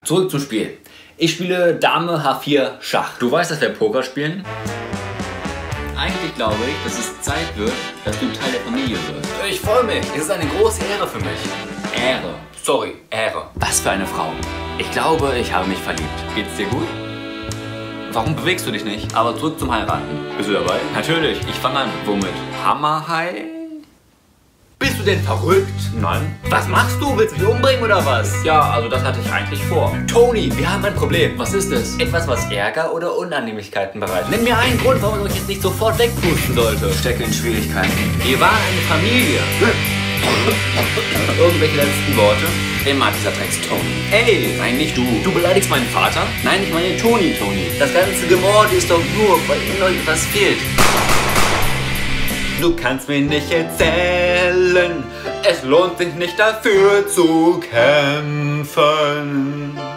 Zurück zum Spiel. Ich spiele Dame H4 Schach. Du weißt, dass wir Poker spielen? Eigentlich glaube ich, dass es Zeit wird, dass du Teil der Familie wirst. Ich freue mich. Es ist eine große Ehre für mich. Ehre. Sorry, Ehre. Was für eine Frau. Ich glaube, ich habe mich verliebt. Geht's dir gut? Warum bewegst du dich nicht? Aber zurück zum Heiraten. Bist du dabei? Natürlich. Ich fange an. Womit? Hammerhai? Bist du denn verrückt? Nein. Was machst du? Willst du dich umbringen oder was? Ja, also das hatte ich eigentlich vor. Tony, wir haben ein Problem. Was ist es? Etwas, was Ärger oder Unannehmlichkeiten bereitet. Nenn mir einen Grund, warum ich jetzt nicht sofort wegpusten sollte. Ich stecke in Schwierigkeiten. Wir waren eine Familie. Irgendwelche letzten Worte? Immer dieser Text Tony. Ey, nein, nicht du. Du beleidigst meinen Vater? Nein, ich meine Tony. Das ganze Gemorde ist doch nur, weil ihm noch etwas fehlt. Du kannst mir nicht erzählen, es lohnt sich nicht dafür zu kämpfen.